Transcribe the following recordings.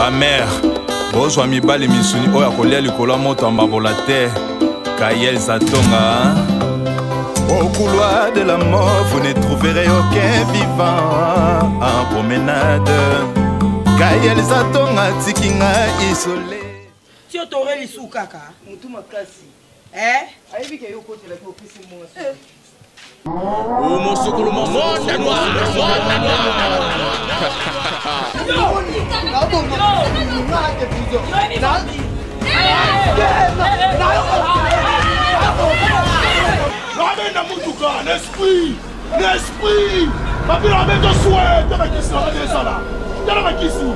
Ba mère, bozwa mibali misuni oya kolia likola moto ambabola te. Kayel Zatonga. Au couloir de la mort, vous ne trouverez aucun vivant en promenade. Kayel Zatonga tikinga isolé. Tu aurais les sous kaka. Mutuma kasi. Eh? Oh mon sokolo mon monde noir. Ramène la moutouka, l'esprit. Papi ramène ton souhait. T'as qui ici, ramène ça là. T'as qui ici.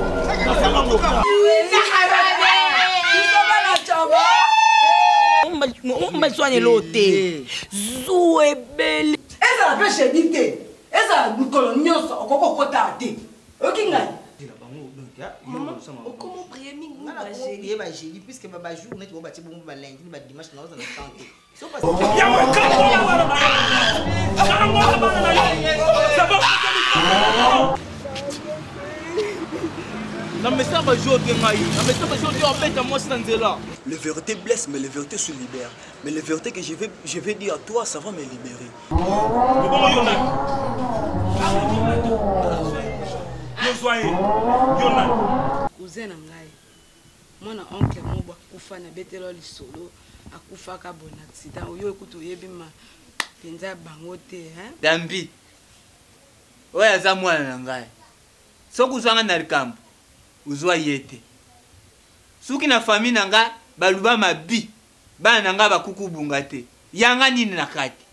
On va soigner l'autre. Zoué belle. Est-ce que la pêche est dite? Est-ce que nous colonions ça? On peut pas côté. Ok, nga. Comment prier mingi ba gérer ba gérer puisque ba journée tu vas bâtir bon ba lundi ba dimanche dans la santé. So parce Les vérités blessent, mais les vérités se libèrent. Mais les vérités que je vais dire à toi, ça va me libérer. Cousin ngai. Mwana oncle moba kufa na betelo lisolo akufa ka bon accident oyo ekutu yebima penza bango te hein. Dambi. Oya za mwana ngai. Sokuzwanga na likambo. Uzwa yete. Suki na famille nanga baluba mabi. Bana nanga bakukubunga te. Yanga nini na kati.